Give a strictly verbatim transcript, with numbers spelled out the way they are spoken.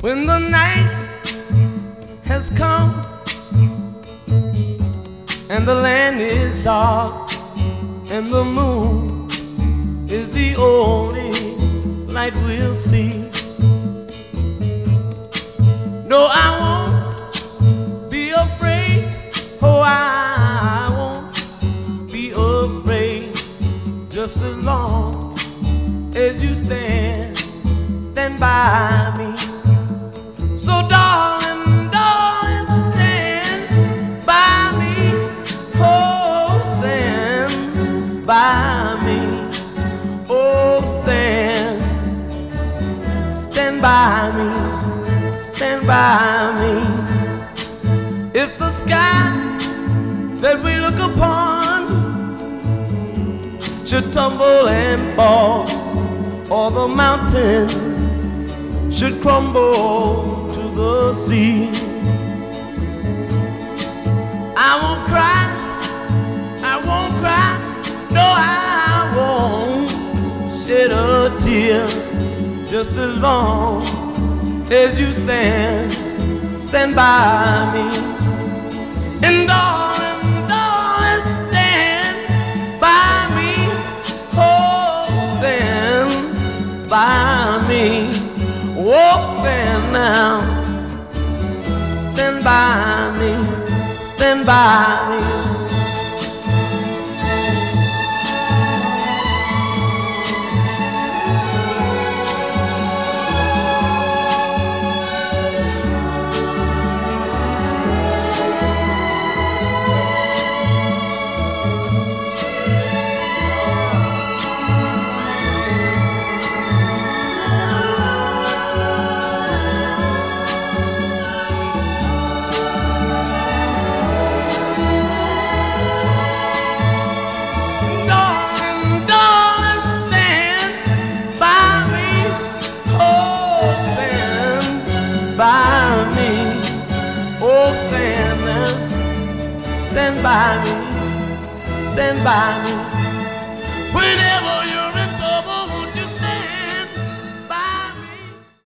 When the night has come and the land is dark and the moon is the only light we'll see. No, I won't be afraid. Oh, I won't be afraid. Just as long as you stand, stand by me. So darling, darling, stand by me. Oh, stand by me. Oh, stand, stand by me, stand by me. If the sky that we look upon should tumble and fall, or the mountain should crumble to the sea, I won't cry, I won't cry, no, I won't shed a tear. Just as long as you stand, stand by me. And darling, darling, stand by me. Oh, stand by me. Oh, stand now. Stand by me. Stand by me. By me, oh stand now, stand by me, stand by me. Whenever you